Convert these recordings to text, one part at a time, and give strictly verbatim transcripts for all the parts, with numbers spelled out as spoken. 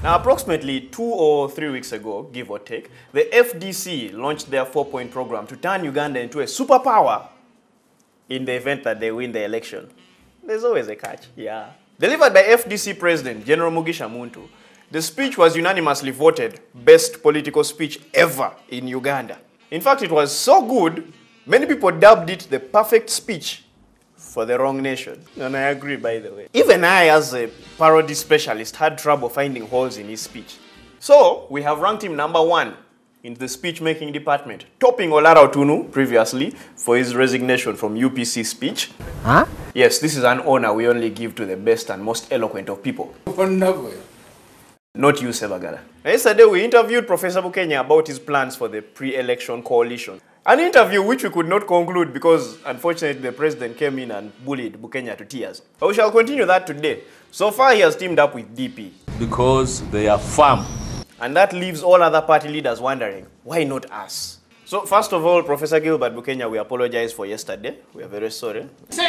Approximately two or three weeks ago, give or take, the F D C launched their four-point program to turn Uganda into a superpower in the event that they win the election. There's always a catch, yeah. Delivered by F D C President General Mugisha Muntu, the speech was unanimously voted best political speech ever in Uganda. In fact, it was so good, many people dubbed it the perfect speech for the wrong nation. And I agree, by the way. Even I, as a parody specialist, had trouble finding holes in his speech. So, we have ranked him number one in the speech-making department, topping Omara Otunu previously for his resignation from U P C speech. Huh? Yes, this is an honor we only give to the best and most eloquent of people. Not you, Sebagala. Yesterday, we interviewed Professor Bukenya about his plans for the pre-election coalition. An interview which we could not conclude because, unfortunately, the president came in and bullied Bukenya to tears. But we shall continue that today. So far, he has teamed up with D P. Because they are firm. And that leaves all other party leaders wondering, why not us? So, first of all, Professor Gilbert Bukenya, we apologize for yesterday. We are very sorry.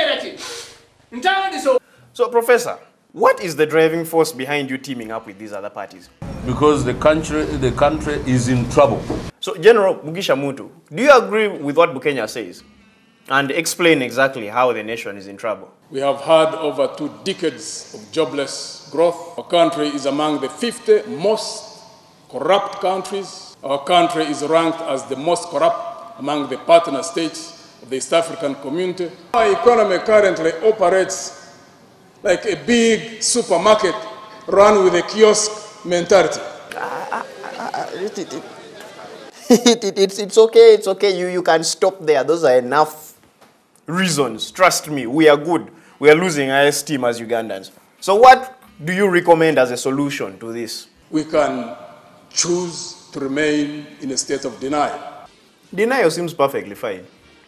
So, Professor, what is the driving force behind you teaming up with these other parties? Because the country, the country is in trouble. So, General Mugisha Muntu, do you agree with what Bukenya says? And explain exactly how the nation is in trouble. We have had over two decades of jobless growth. Our country is among the fifty most corrupt countries. Our country is ranked as the most corrupt among the partner states of the East African community. Our economy currently operates like a big supermarket run with a kiosk mentality. Uh, uh, uh, it, it, it, it, it, it's, it's okay, it's okay. You, you can stop there. Those are enough reasons. Trust me, we are good. We are losing our esteem as Ugandans. So what do you recommend as a solution to this? We can choose to remain in a state of denial. Denial seems perfectly fine.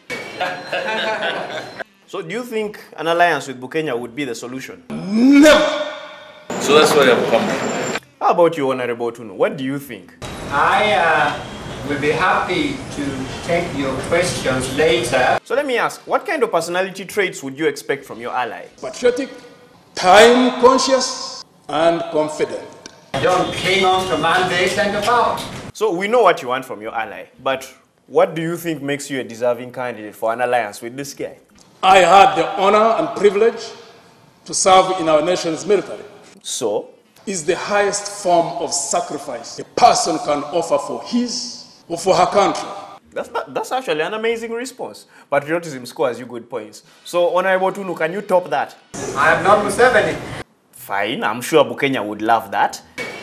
So do you think an alliance with Bukenya would be the solution? No! So that's why I've come from. How about you, Honorable Otunu? What do you think? I uh, will be happy to take your questions later. So let me ask, what kind of personality traits would you expect from your ally? Patriotic, time-conscious, and confident. Don't cling on to mandates and to power. So we know what you want from your ally, but what do you think makes you a deserving candidate for an alliance with this guy? I had the honor and privilege to serve in our nation's military. So? Is the highest form of sacrifice a person can offer for his or for her country. That's, not, that's actually an amazing response. Patriotism scores you good points. So, Honorable Otunu, can you top that? I am not Museveni. Fine, I'm sure Bukenya would love that.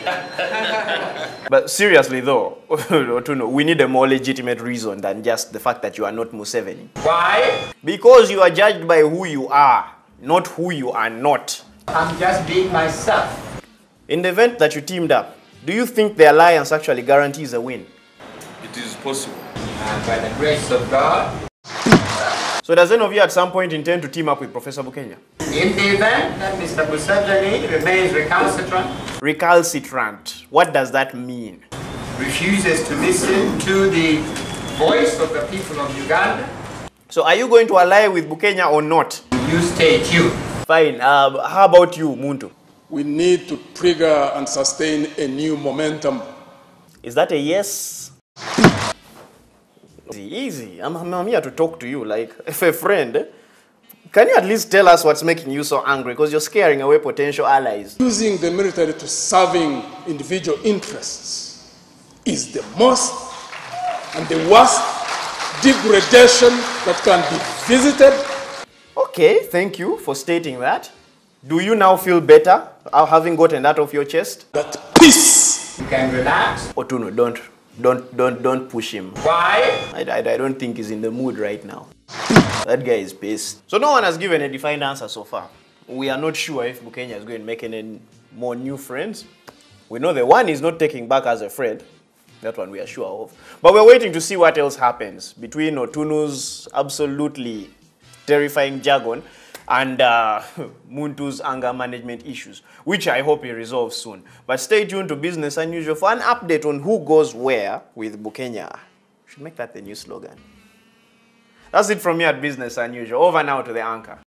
But seriously though, Otunu, we need a more legitimate reason than just the fact that you are not Museveni. Why? Because you are judged by who you are, not who you are not. I'm just being myself. In the event that you teamed up, do you think the alliance actually guarantees a win? It is possible. And by the grace of God. So does any of you at some point intend to team up with Professor Bukenya? In the event that Mister Museveni remains recalcitrant. Recalcitrant. What does that mean? Refuses to listen to the voice of the people of Uganda. So are you going to ally with Bukenya or not? You stay tuned. Fine. Uh, how about you, Muntu? We need to trigger and sustain a new momentum. Is that a yes? Easy, easy. I'm, I'm here to talk to you like if a friend. Can you at least tell us what's making you so angry? Because you're scaring away potential allies. Using the military to serving individual interests is the most and the worst degradation that can be visited. Okay, thank you for stating that. Do you now feel better having gotten that off your chest? That peace. You can relax. Otunu, don't, don't, don't, don't push him. Why? I, I, I don't think he's in the mood right now. That guy is pissed. So no one has given a defined answer so far. We are not sure if Bukenya is going to make any more new friends. We know the one is not taking back as a friend. That one we are sure of. But we're waiting to see what else happens between Otunu's absolutely terrifying jargon and uh, Muntu's anger management issues, which I hope he resolves soon. But stay tuned to Business Unusual for an update on who goes where with Bukenya. Should make that the new slogan. That's it from me at Business Unusual. Over now to the anchor.